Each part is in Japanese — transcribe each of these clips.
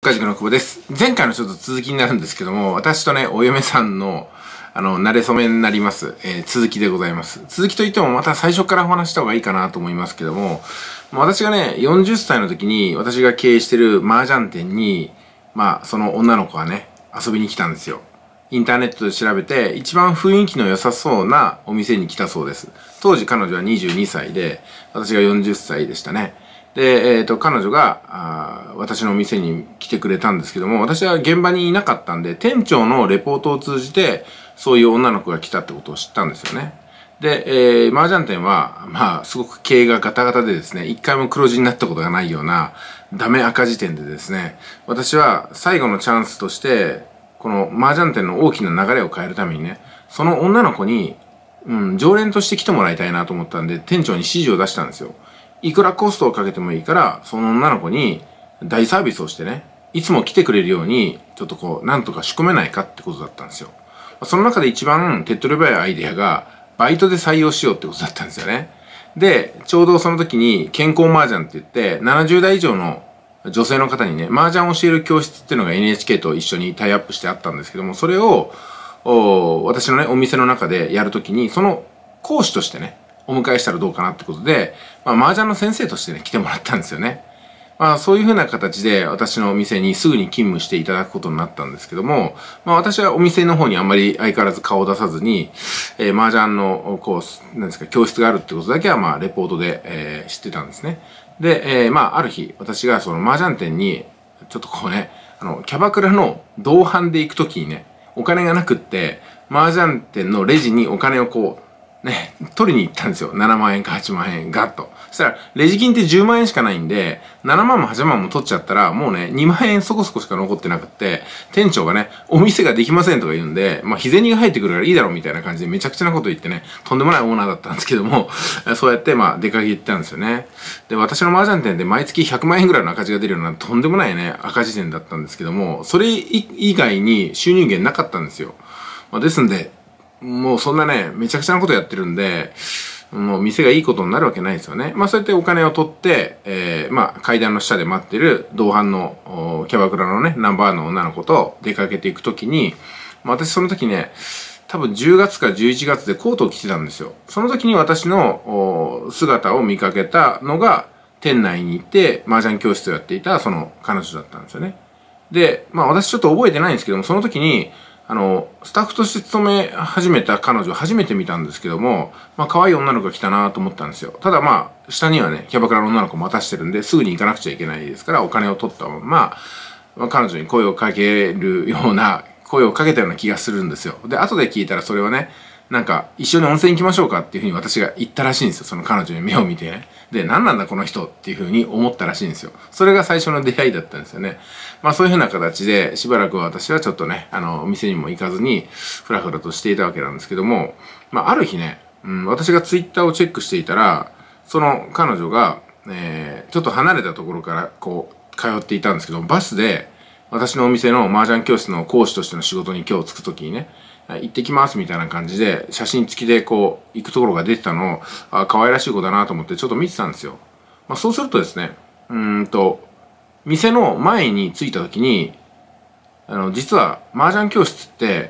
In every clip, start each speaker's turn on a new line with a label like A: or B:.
A: 家塾の久保です。前回のちょっと続きになるんですけども、私とね、お嫁さんの、馴れ初めになります、続きでございます。続きといってもまた最初からお話した方がいいかなと思いますけども、私がね、40歳の時に私が経営してる麻雀店に、その女の子がね、遊びに来たんですよ。インターネットで調べて、一番雰囲気の良さそうなお店に来たそうです。当時彼女は22歳で、私が40歳でしたね。で、彼女が、私のお店に来てくれたんですけども、私は現場にいなかったんで、店長のレポートを通じて、そういう女の子が来たってことを知ったんですよね。で、麻雀店は、すごく経営がガタガタでですね、一回も黒字になったことがないような、ダメ赤字店でですね、私は最後のチャンスとして、この麻雀店の大きな流れを変えるためにね、その女の子に、常連として来てもらいたいなと思ったんで、店長に指示を出したんですよ。いくらコストをかけてもいいから、その女の子に大サービスをしてね、いつも来てくれるように、ちょっとなんとか仕込めないかってことだったんですよ。その中で一番手っ取り早いアイデアが、バイトで採用しようってことだったんですよね。で、ちょうどその時に健康麻雀って言って、70代以上の女性の方にね、麻雀を教える教室っていうのが NHK と一緒にタイアップしてあったんですけども、それを、私のね、お店の中でやるときに、その講師としてね、お迎えしたらどうかなってことで、麻雀の先生としてね、来てもらったんですよね。そういう風な形で私のお店にすぐに勤務していただくことになったんですけども、私はお店の方にあんまり相変わらず顔を出さずに、麻雀のコース、なんですか、教室があるってことだけはレポートで、知ってたんですね。で、ある日、私がその麻雀店に、ちょっとキャバクラの同伴で行くときにね、お金がなくって、麻雀店のレジにお金を取りに行ったんですよ。7万円か8万円ガッと。そしたら、レジ金って10万円しかないんで、7万も8万も取っちゃったら、もうね、2万円そこそこしか残ってなくって、店長がね、お店ができませんとか言うんで、日銭が入ってくるからいいだろうみたいな感じでめちゃくちゃなこと言ってね、とんでもないオーナーだったんですけども、そうやって出かけ行ったんですよね。で、私の麻雀店で毎月100万円ぐらいの赤字が出るようなとんでもないね、赤字店だったんですけども、それ以外に収入源なかったんですよ。ですんで、もうそんなね、めちゃくちゃなことやってるんで、もう店がいいことになるわけないですよね。そうやってお金を取って、階段の下で待ってる同伴のキャバクラのね、ナンバーの女の子と出かけていくときに、私その時ね、多分10月か11月でコートを着てたんですよ。その時に私の姿を見かけたのが、店内に行って麻雀教室をやっていたその彼女だったんですよね。で、私ちょっと覚えてないんですけども、その時に、スタッフとして勤め始めた彼女を初めて見たんですけども、可愛い女の子が来たなと思ったんですよ。ただ下にはね、キャバクラの女の子待たしてるんで、すぐに行かなくちゃいけないですから、お金を取ったまま、彼女に声をかけるような、声をかけたような気がするんですよ。で、後で聞いたらそれはね、一緒に温泉行きましょうかっていうふうに私が言ったらしいんですよ。その彼女に目を見てね。で、何なんだこの人っていうふうに思ったらしいんですよ。それが最初の出会いだったんですよね。そういうふうな形で、しばらくは私はちょっとね、お店にも行かずに、ふらふらとしていたわけなんですけども、ある日ね、私がツイッターをチェックしていたら、その彼女が、ちょっと離れたところから通っていたんですけど、バスで、私のお店の麻雀教室の講師としての仕事に今日着くときにね、行ってきますみたいな感じで、写真付きで行くところが出てたのを、可愛らしい子だなと思ってちょっと見てたんですよ。そうするとですね、店の前に着いた時に、実は麻雀教室って、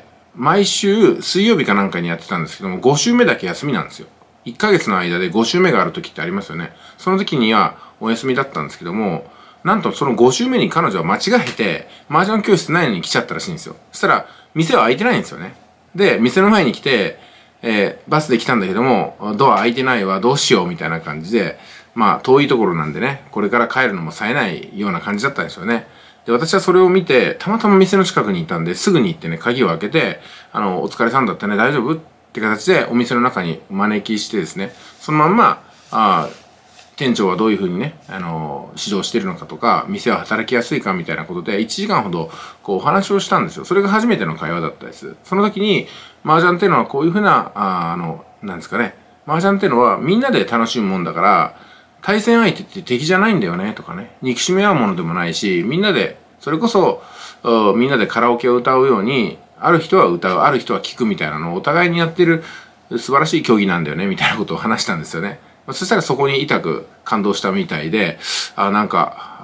A: 毎週水曜日かなんかにやってたんですけども、5週目だけ休みなんですよ。1ヶ月の間で5週目がある時ってありますよね。その時にはお休みだったんですけども、なんとその5週目に彼女は間違えて、麻雀教室ないのに来ちゃったらしいんですよ。そしたら、店は開いてないんですよね。で、店の前に来て、バスで来たんだけども、ドア開いてないわ、どうしようみたいな感じで、遠いところなんでね、これから帰るのも冴えないような感じだったんですよね。で、私はそれを見て、たまたま店の近くにいたんで、すぐに行ってね、鍵を開けて、お疲れさんだったね、大丈夫って形でお店の中にお招きしてですね、そのまんま、店長はどういうふうにね、指導してるのかとか、店は働きやすいかみたいなことで、1時間ほど、お話をしたんですよ。それが初めての会話だったです。その時に、麻雀っていうのはこういうふうな、なんですかね、麻雀っていうのはみんなで楽しむもんだから、対戦相手って敵じゃないんだよね、とかね、憎しみ合うものでもないし、みんなで、それこそ、みんなでカラオケを歌うように、ある人は歌う、ある人は聴くみたいなのをお互いにやってる素晴らしい競技なんだよね、みたいなことを話したんですよね。そしたらそこに痛く感動したみたいで、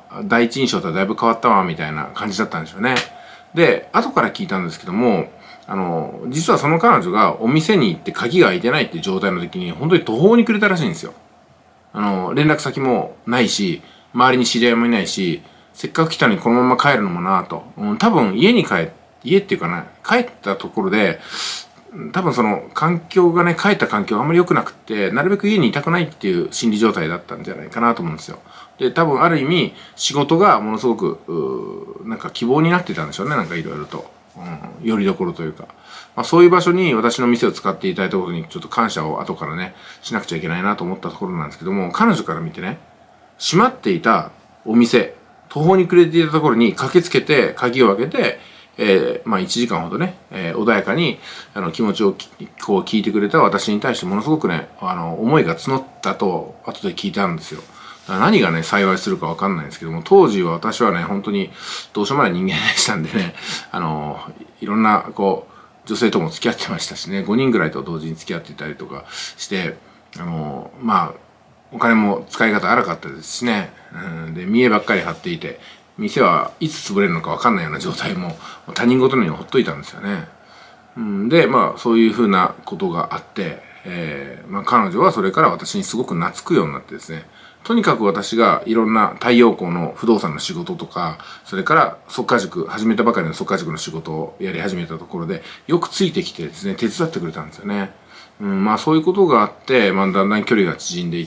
A: 第一印象とはだいぶ変わったわ、みたいな感じだったんですよね。で、後から聞いたんですけども、実はその彼女がお店に行って鍵が開いてないっていう状態の時に、本当に途方に暮れたらしいんですよ。連絡先もないし、周りに知り合いもいないし、せっかく来たのにこのまま帰るのもなぁと。多分家っていうかな、帰ったところで、多分その環境がね、帰った環境があんまり良くなくって、なるべく家にいたくないっていう心理状態だったんじゃないかなと思うんですよ。で、多分ある意味、仕事がものすごく、なんか希望になってたんでしょうね、なんかいろいろと。よりどころというか。まあそういう場所に私の店を使っていただいたことにちょっと感謝を後からね、しなくちゃいけないなと思ったところなんですけども、彼女から見てね、閉まっていたお店、途方に暮れていたところに駆けつけて、鍵を開けて、まあ1時間ほどね、穏やかに気持ちをこう聞いてくれた私に対してものすごくね、思いが募ったと後で聞いたんですよ。何がね、幸いするかわかんないんですけども、当時は私はね、本当にどうしようもない人間でしたんでね、いろんな、こう、女性とも付き合ってましたしね、5人ぐらいと同時に付き合っていたりとかして、まあ、お金も使い方荒かったですしね、で、見栄ばっかり張っていて、店はいつ潰れるのかわかんないような状態も他人事のようにほっといたんですよね。で、まあ、そういうふうなことがあって、まあ、彼女はそれから私にすごく懐くようになってですね、とにかく私がいろんな太陽光の不動産の仕事とか、それから速稼塾、始めたばかりの速稼塾の仕事をやり始めたところで、よくついてきてですね、手伝ってくれたんですよね。まあそういうことがあって、まあだんだん距離が縮んでいって、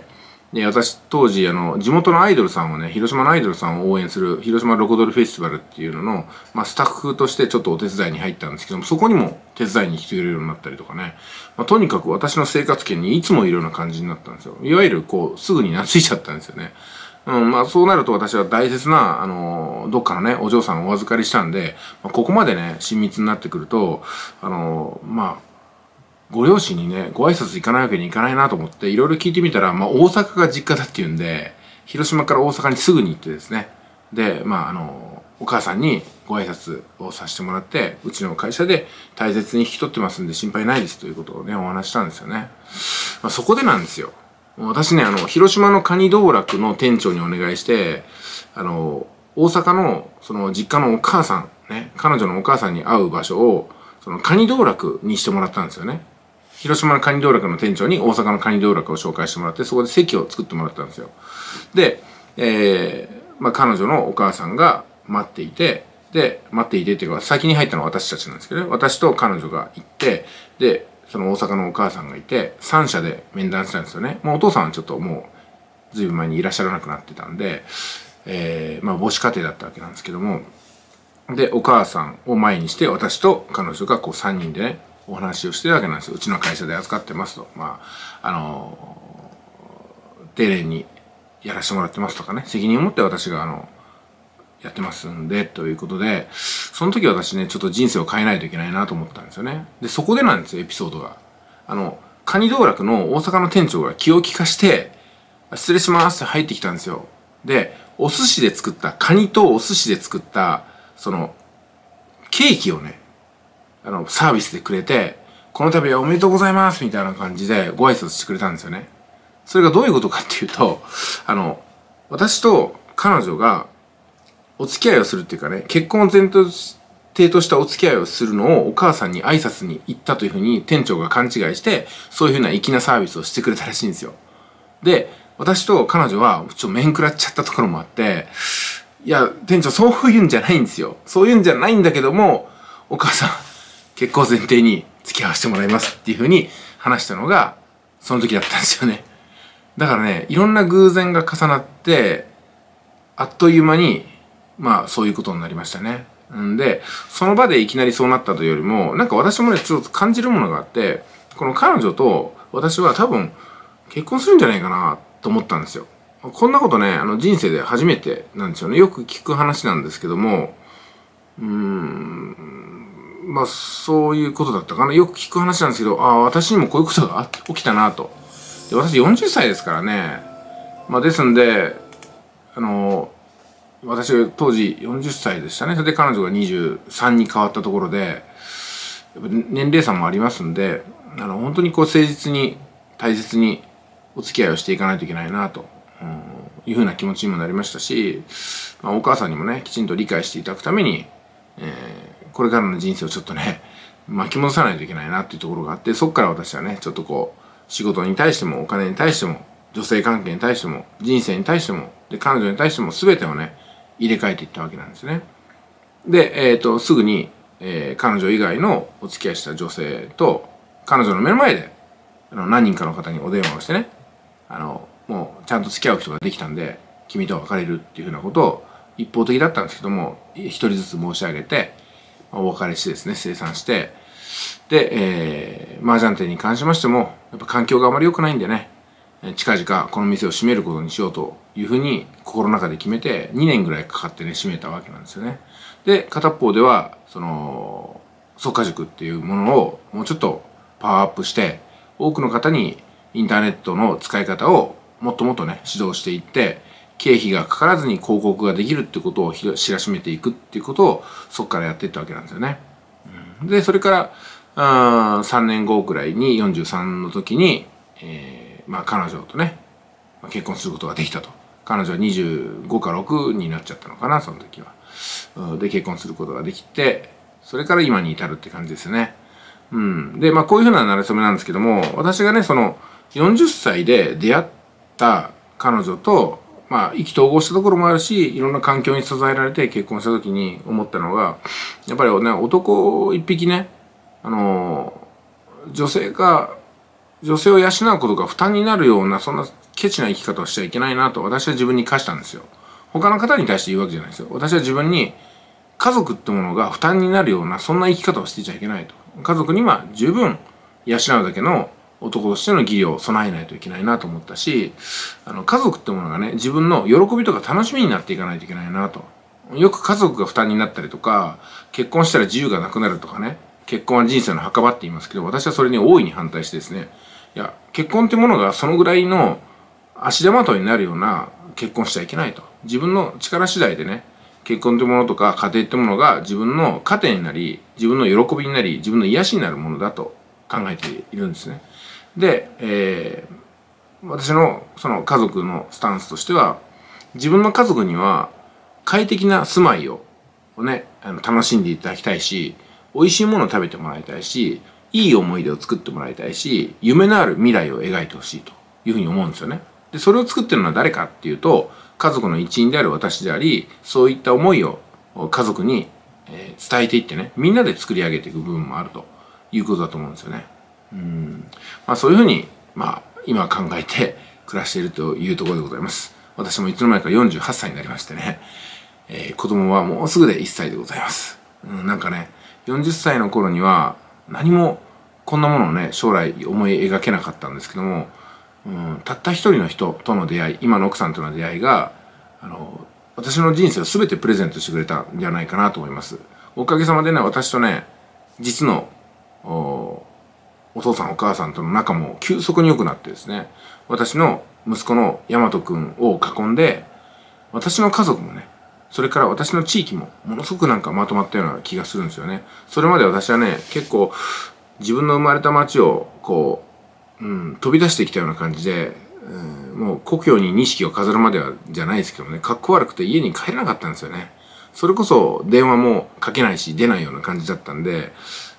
A: で、私当時地元のアイドルさんをね、広島のアイドルさんを応援する広島ロコドルフェスティバルっていうのの、まあスタッフとしてちょっとお手伝いに入ったんですけども、そこにも手伝いに来てくれるようになったりとかね、まあ、とにかく私の生活圏にいつもいるような感じになったんですよ。いわゆるこう、すぐに懐いちゃったんですよね。まあそうなると私は大切な、どっかのね、お嬢さんをお預かりしたんで、まあ、ここまでね、親密になってくると、まあ、ご両親にね、ご挨拶行かないわけにいかないなと思って、いろいろ聞いてみたら、まあ大阪が実家だっていうんで、広島から大阪にすぐに行ってですね、で、まあお母さんにご挨拶をさせてもらって、うちの会社で大切に引き取ってますんで心配ないですということをね、お話したんですよね。まあ、そこでなんですよ。私ね、広島のカニ道楽の店長にお願いして、大阪のその実家のお母さん、ね、彼女のお母さんに会う場所を、そのカニ道楽にしてもらったんですよね。広島のカニ道楽の店長に大阪のカニ道楽を紹介してもらって、そこで席を作ってもらったんですよ。で、まあ彼女のお母さんが待っていて、で、待っていてっていうか、先に入ったのは私たちなんですけどね、私と彼女が行って、で、その大阪のお母さんがいて、3社で面談したんですよね。もうお父さんはちょっともう、ずいぶん前にいらっしゃらなくなってたんで、まあ母子家庭だったわけなんですけども、で、お母さんを前にして、私と彼女がこう3人でね、お話をしてるわけなんですよ。うちの会社で扱ってますと。まあ、丁寧にやらせてもらってますとかね、責任を持って私がやってますんで、ということで、その時私ね、ちょっと人生を変えないといけないなと思ったんですよね。で、そこでなんですよ、エピソードが。カニ道楽の大阪の店長が気を利かして、失礼しますって入ってきたんですよ。で、お寿司で作った、カニとお寿司で作った、その、ケーキをね、サービスでくれて、この度はおめでとうございますみたいな感じでご挨拶してくれたんですよね。それがどういうことかっていうと、私と彼女がお付き合いをするっていうかね、結婚を前提としたお付き合いをするのをお母さんに挨拶に行ったというふうに店長が勘違いして、そういうふうな粋なサービスをしてくれたらしいんですよ。で、私と彼女はちょっと面食らっちゃったところもあって、いや、店長そういうんじゃないんですよ。そういうんじゃないんだけども、お母さん、結婚前提に付き合わせてもらいますっていうふうに話したのが、その時だったんですよね。だからね、いろんな偶然が重なって、あっという間に、まあそういうことになりましたね。んで、その場でいきなりそうなったというよりも、なんか私もね、ちょっと感じるものがあって、この彼女と私は多分結婚するんじゃないかなと思ったんですよ。こんなことね、人生で初めてなんですよね。よく聞く話なんですけども、まあそういうことだったかな。よく聞く話なんですけど、ああ、私にもこういうことが起きたなと。で、私40歳ですからね。まあですんで、私が当時40歳でしたね。それで彼女が23に変わったところで、やっぱ年齢差もありますんで、本当にこう誠実に大切にお付き合いをしていかないといけないなと、 いうふうな気持ちにもなりましたし、お母さんにもね、きちんと理解していただくために、これからの人生をちょっとね、巻き戻さないといけないなっていうところがあって、そこから私はね、ちょっとこう、仕事に対しても、お金に対しても、女性関係に対しても、人生に対しても、で、彼女に対しても全てをね、入れ替えていったわけなんですね。で、すぐに、彼女以外のお付き合いした女性と、彼女の目の前で、何人かの方にお電話をしてね、もうちゃんと付き合う人ができたんで、君とは別れるっていうふうなことを一方的だったんですけども、一人ずつ申し上げて、お別れしてですね、清算して、で、麻雀店に関しましても、やっぱ環境があまり良くないんでね、近々この店を閉めることにしようというふうに心の中で決めて、2年ぐらいかかってね、閉めたわけなんですよね。で、片方では、速稼塾っていうものをもうちょっとパワーアップして、多くの方にインターネットの使い方をもっともっとね、指導していって、経費がかからずに広告ができるってことを知らしめていくっていうことをそこからやっていったわけなんですよね。で、それから3年後くらいに43の時に、彼女とね、結婚することができたと。彼女は25か6になっちゃったのかな、その時は。で、結婚することができて、それから今に至るって感じですね。で、こういうふうな馴れ初めなんですけども、私がね、その40歳で出会った彼女と、意気投合したところもあるし、いろんな環境に支えられて結婚した時に思ったのが、やっぱりね、男一匹ね、女性を養うことが負担になるような、そんなケチな生き方をしちゃいけないなと私は自分に課したんですよ。他の方に対して言うわけじゃないですよ。私は自分に、家族ってものが負担になるような、そんな生き方をしてちゃいけないと。家族には十分養うだけの男としての義理を備えないといけないなと思ったし、家族ってものがね、自分の喜びとか楽しみになっていかないといけないなと。よく家族が負担になったりとか、結婚したら自由がなくなるとかね、結婚は人生の墓場って言いますけど、私はそれに大いに反対してですね、いや、結婚ってものがそのぐらいの足手まといになるような結婚しちゃいけないと。自分の力次第でね、結婚というものとか家庭ってものが自分の糧になり、自分の喜びになり、自分の癒しになるものだと考えているんですね。で、私のその家族のスタンスとしては、自分の家族には快適な住まいをね、楽しんでいただきたいし、美味しいものを食べてもらいたいし、いい思い出を作ってもらいたいし、夢のある未来を描いてほしいというふうに思うんですよね。で、それを作ってるのは誰かっていうと、家族の一員である私であり、そういった思いを家族に伝えていってね、みんなで作り上げていく部分もあるということだと思うんですよね。そういうふうに、今考えて暮らしているというところでございます。私もいつの間にか48歳になりましてね、子供はもうすぐで1歳でございます。なんかね、40歳の頃には何もこんなものをね、将来思い描けなかったんですけども、たった一人の人との出会い、今の奥さんとの出会いが、私の人生を全てプレゼントしてくれたんじゃないかなと思います。おかげさまでね、私とね、実のお父さんお母さんとの仲も急速に良くなってですね、私の息子の大和くんを囲んで、私の家族もね、それから私の地域もものすごくなんかまとまったような気がするんですよね。それまで私はね、結構自分の生まれた町をこう、飛び出してきたような感じで、もう故郷に錦を飾るまではじゃないですけどね、かっこ悪くて家に帰れなかったんですよね。それこそ電話もかけないし出ないような感じだったんで、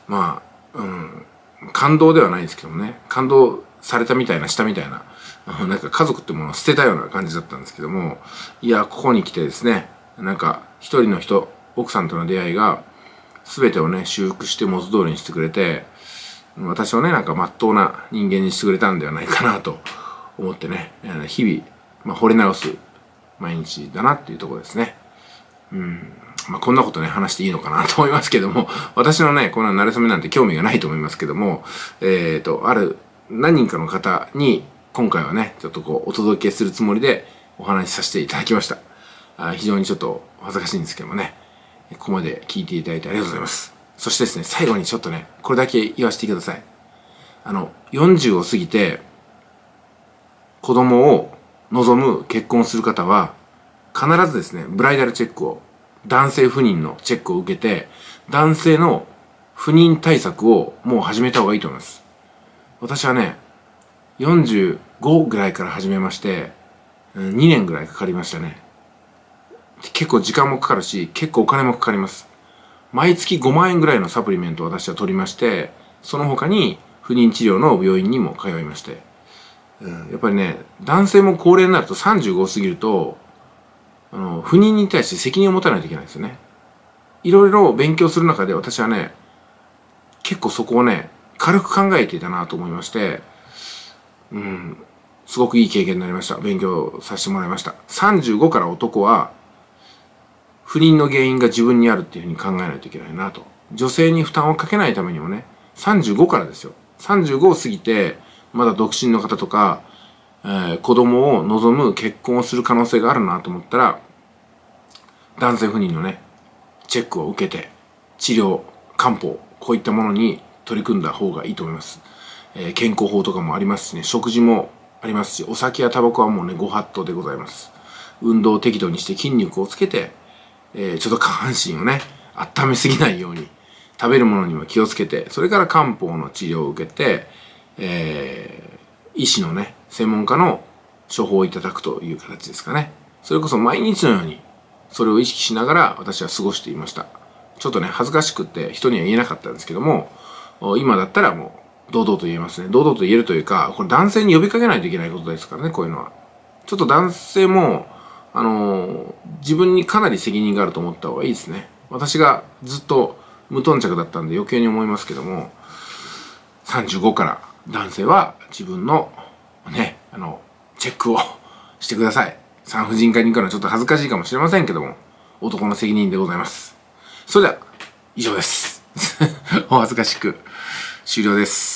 A: 感動ではないですけどもね、感動されたみたいなしたみたいな、なんか家族ってものを捨てたような感じだったんですけども、いや、ここに来てですね、なんか一人の人、奥さんとの出会いが全てをね、修復して元通りにしてくれて、私をね、なんか真っ当な人間にしてくれたんではないかなと思ってね、日々、惚れ直す毎日だなっていうところですね。こんなことね、話していいのかなと思いますけども、私のね、こんな馴れ初めなんて興味がないと思いますけども、ある何人かの方に、今回はね、ちょっとこう、お届けするつもりでお話しさせていただきました。非常にちょっと恥ずかしいんですけどもね、ここまで聞いていただいてありがとうございます。そしてですね、最後にちょっとね、これだけ言わせてください。40を過ぎて、子供を望む結婚する方は、必ずですね、ブライダルチェックを、男性不妊のチェックを受けて、男性の不妊対策をもう始めた方がいいと思います。私はね、45ぐらいから始めまして、 2年ぐらいかかりましたね。結構時間もかかるし、結構お金もかかります。毎月5万円ぐらいのサプリメントを私は取りまして、その他に不妊治療の病院にも通いまして、やっぱりね、男性も高齢になると35過ぎると、不妊に対して責任を持たないといけないですよね。いろいろ勉強する中で私はね、結構そこをね、軽く考えていたなと思いまして、すごくいい経験になりました。勉強させてもらいました。35から男は、不妊の原因が自分にあるっていうふうに考えないといけないなと。女性に負担をかけないためにもね、35からですよ。35を過ぎて、まだ独身の方とか、子供を望む結婚をする可能性があるなと思ったら、男性不妊のね、チェックを受けて、治療、漢方、こういったものに取り組んだ方がいいと思います。健康法とかもありますしね、食事もありますし、お酒やタバコはもうね、ご法度でございます。運動を適度にして筋肉をつけて、ちょっと下半身をね、温めすぎないように、食べるものにも気をつけて、それから漢方の治療を受けて、医師のね、専門家の処方をいただくという形ですかね。それこそ毎日のように、それを意識しながら私は過ごしていました。ちょっとね、恥ずかしくって人には言えなかったんですけども、今だったらもう堂々と言えますね。堂々と言えるというか、これ男性に呼びかけないといけないことですからね、こういうのは。ちょっと男性も、自分にかなり責任があると思った方がいいですね。私がずっと無頓着だったんで余計に思いますけども、35から男性は自分のね、チェックをしてください。産婦人科に行くのはちょっと恥ずかしいかもしれませんけども、男の責任でございます。それでは、以上です。お恥ずかしく終了です。